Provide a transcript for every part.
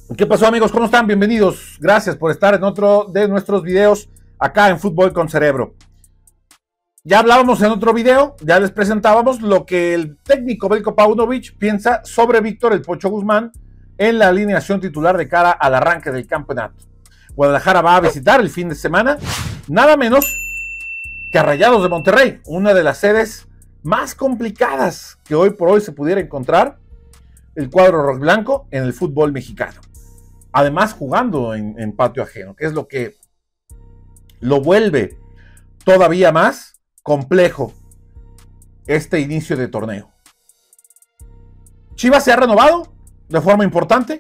¿Qué pasó, amigos? ¿Cómo están? Bienvenidos. Gracias por estar en otro de nuestros videos acá en Fútbol con Cerebro. Ya hablábamos en otro video, ya les presentábamos lo que el técnico Veljko Paunovic piensa sobre Víctor El Pocho Guzmán en la alineación titular de cara al arranque del campeonato. Guadalajara va a visitar el fin de semana nada menos que a Rayados de Monterrey, una de las sedes más complicadas que hoy por hoy se pudiera encontrar el cuadro rojiblanco en el fútbol mexicano. Además jugando en patio ajeno, que es lo que lo vuelve todavía más complejo este inicio de torneo. Chivas se ha renovado de forma importante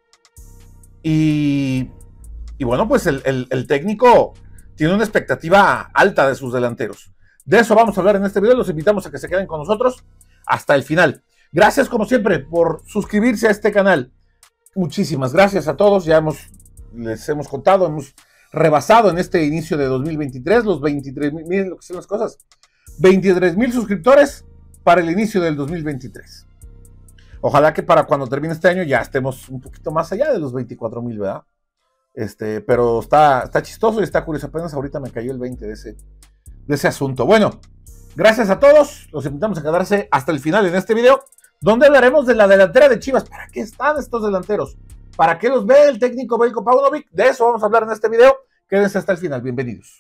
y bueno, pues el técnico tiene una expectativa alta de sus delanteros. De eso vamos a hablar en este video, los invitamos a que se queden con nosotros hasta el final. Gracias como siempre por suscribirse a este canal. Muchísimas gracias a todos, les hemos contado, hemos rebasado en este inicio de 2023 los 23,000, miren lo que son las cosas, 23,000 suscriptores para el inicio del 2023. Ojalá que para cuando termine este año ya estemos un poquito más allá de los 24,000, ¿verdad? Pero está chistoso y está curioso, apenas ahorita me cayó el 20 de ese asunto. Bueno, gracias a todos, los invitamos a quedarse hasta el final en este video, donde hablaremos de la delantera de Chivas. ¿Para qué están estos delanteros? ¿Para qué los ve el técnico Veljko Paunovic? De eso vamos a hablar en este video. Quédense hasta el final. Bienvenidos.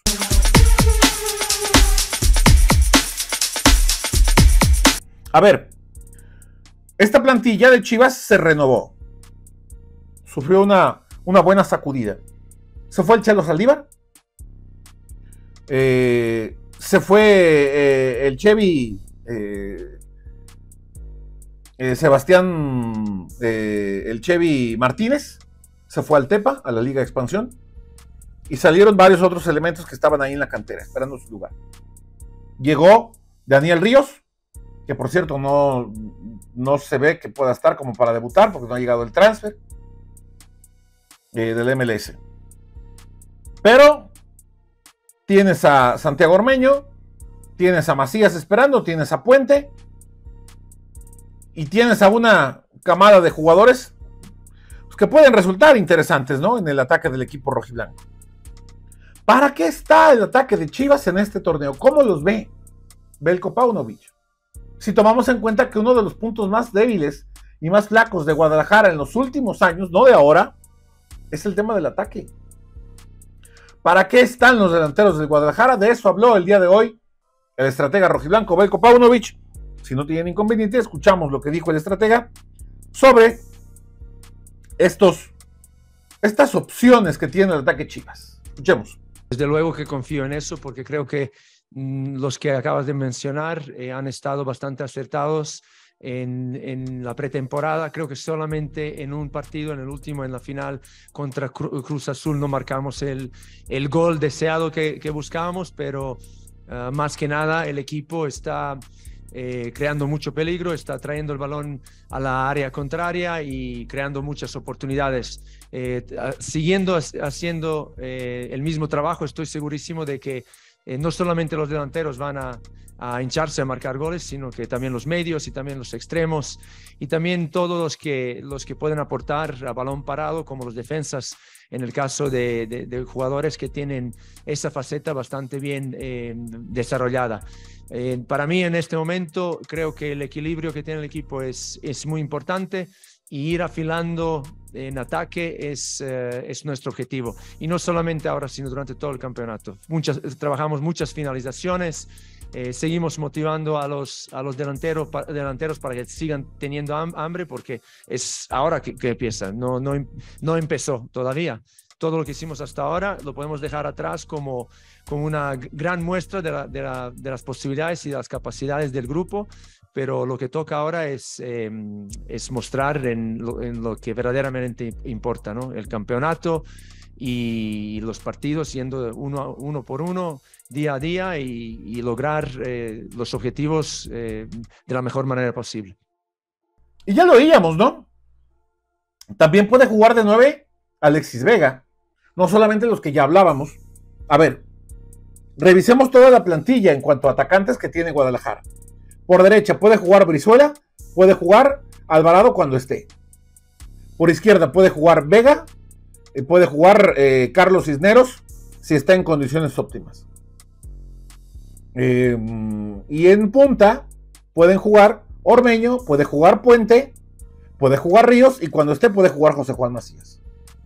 A ver, esta plantilla de Chivas se renovó. Sufrió una buena sacudida. Se fue el Chelo Saldívar. Se fue el Chevy... Sebastián el Chevy Martínez se fue al Tepa, a la Liga de Expansión, y salieron varios otros elementos que estaban ahí en la cantera esperando su lugar. Llegó Daniel Ríos, que por cierto no se ve que pueda estar como para debutar porque no ha llegado el transfer del MLS. Pero tienes a Santiago Ormeño, tienes a Macías esperando, tienes a Puente y tienes a una camada de jugadores pues, que pueden resultar interesantes, ¿no? En el ataque del equipo rojiblanco. ¿Para qué está el ataque de Chivas en este torneo? ¿Cómo los ve Veljko Paunovic? Si tomamos en cuenta que uno de los puntos más débiles y más flacos de Guadalajara en los últimos años, no de ahora, es el tema del ataque. ¿Para qué están los delanteros del Guadalajara? De eso habló el día de hoy el estratega rojiblanco Veljko Paunovic. Si no tienen inconveniente, escuchamos lo que dijo el estratega sobre estas opciones que tiene el ataque Chivas. Escuchemos. Desde luego que confío en eso porque creo que los que acabas de mencionar han estado bastante acertados en la pretemporada. Creo que solamente en un partido, en el último, en la final contra Cruz Azul, no marcamos el gol deseado que buscábamos, pero más que nada el equipo está creando mucho peligro, está trayendo el balón a la área contraria y creando muchas oportunidades. Siguiendo haciendo el mismo trabajo, estoy segurísimo de que no solamente los delanteros van a hincharse a marcar goles, sino que también los medios y también los extremos y también todos los que pueden aportar a balón parado, como los defensas, en el caso de jugadores que tienen esa faceta bastante bien desarrollada. Para mí en este momento creo que el equilibrio que tiene el equipo es muy importante y ir afilando en ataque es nuestro objetivo. Y no solamente ahora, sino durante todo el campeonato. Trabajamos muchas finalizaciones, seguimos motivando a los delanteros para que sigan teniendo hambre, porque es ahora que empieza, no empezó todavía. Todo lo que hicimos hasta ahora lo podemos dejar atrás como una gran muestra de las posibilidades y de las capacidades del grupo, pero lo que toca ahora es mostrar en lo que verdaderamente importa, ¿no? El campeonato y los partidos yendo uno por uno, día a día y lograr los objetivos de la mejor manera posible. Y ya lo veíamos, ¿no? También puede jugar de 9 Alexis Vega. No solamente los que ya hablábamos. A ver, revisemos toda la plantilla en cuanto a atacantes que tiene Guadalajara. Por derecha puede jugar Brizuela, puede jugar Alvarado cuando esté. Por izquierda puede jugar Vega, puede jugar Carlos Cisneros, si está en condiciones óptimas. Y en punta pueden jugar Ormeño, puede jugar Puente, puede jugar Ríos, y cuando esté puede jugar José Juan Macías.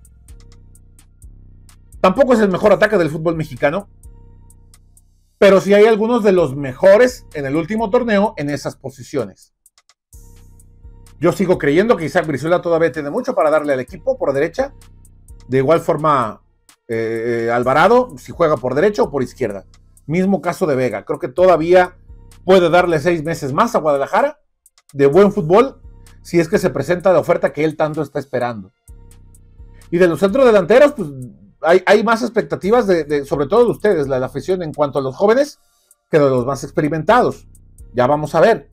Tampoco es el mejor ataque del fútbol mexicano, pero sí hay algunos de los mejores en el último torneo en esas posiciones. Yo sigo creyendo que Isaac Brizuela todavía tiene mucho para darle al equipo por derecha. De igual forma, Alvarado, si juega por derecha o por izquierda. Mismo caso de Vega. Creo que todavía puede darle 6 meses más a Guadalajara de buen fútbol, si es que se presenta la oferta que él tanto está esperando. Y de los centrodelanteros, pues hay más expectativas, sobre todo de ustedes, la afición, en cuanto a los jóvenes, que de los más experimentados. Ya vamos a ver.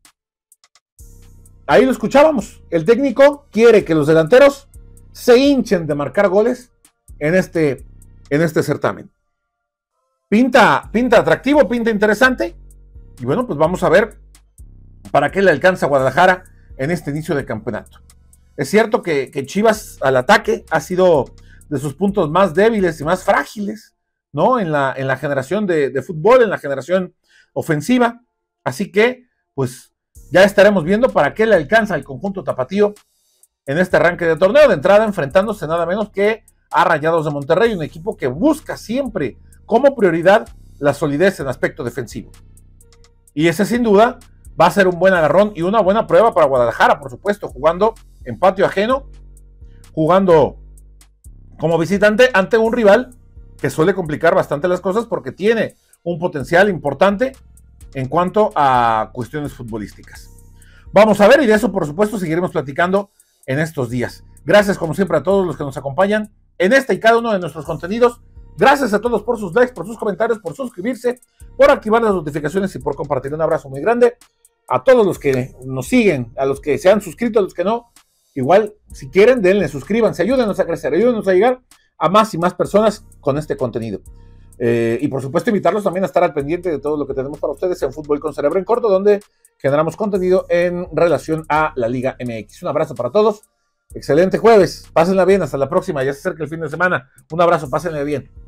Ahí lo escuchábamos. El técnico quiere que los delanteros se hinchen de marcar goles en este certamen. Pinta atractivo, pinta interesante. Y bueno, pues vamos a ver para qué le alcanza a Guadalajara en este inicio de campeonato. Es cierto que Chivas al ataque ha sido de sus puntos más débiles y más frágiles, ¿no? En la generación de fútbol, en la generación ofensiva. Así que, pues, ya estaremos viendo para qué le alcanza al conjunto tapatío en este arranque de torneo. De entrada, enfrentándose nada menos que a Rayados de Monterrey, un equipo que busca siempre como prioridad la solidez en aspecto defensivo. Y ese, sin duda, va a ser un buen agarrón y una buena prueba para Guadalajara, por supuesto, jugando en patio ajeno, jugando como visitante ante un rival que suele complicar bastante las cosas porque tiene un potencial importante en cuanto a cuestiones futbolísticas. Vamos a ver, y de eso, por supuesto, seguiremos platicando en estos días. Gracias, como siempre, a todos los que nos acompañan en este y cada uno de nuestros contenidos. Gracias a todos por sus likes, por sus comentarios, por suscribirse, por activar las notificaciones y por compartir. Un abrazo muy grande a todos los que nos siguen, a los que se han suscrito, a los que no. Igual, si quieren, denle, suscríbanse, ayúdenos a crecer, ayúdenos a llegar a más y más personas con este contenido. Y por supuesto, invitarlos también a estar al pendiente de todo lo que tenemos para ustedes en Fútbol con Cerebro en Corto, donde generamos contenido en relación a la Liga MX. Un abrazo para todos. Excelente jueves. Pásenla bien. Hasta la próxima. Ya se acerca el fin de semana. Un abrazo. Pásenla bien.